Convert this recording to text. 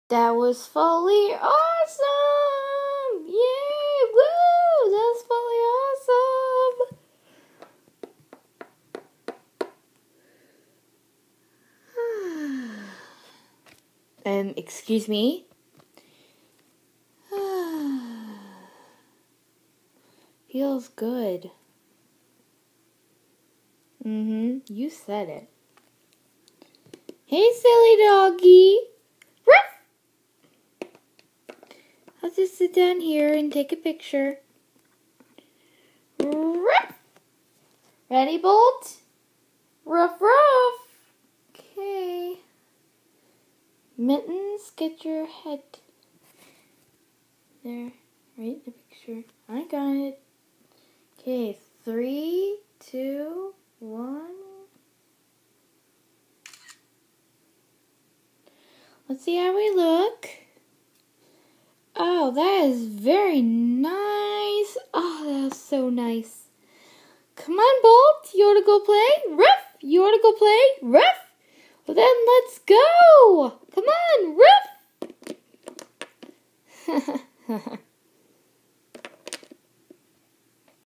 That was fully awesome! Yay! Woo! That was fully awesome! Excuse me? Feels good. You said it. Hey, silly doggy! Ruff! I'll just sit down here and take a picture. Ruff! Ready, Bolt? Ruff, ruff! Okay. Mittens, get your head there. Right in the picture. I got it. Okay, 3, 2, 1. Let's see how we look. Oh, that is very nice. Oh, that was so nice. Come on, Bolt. You want to go play? Ruff! You want to go play? Ruff! Well, then let's go. Come on, Ruff!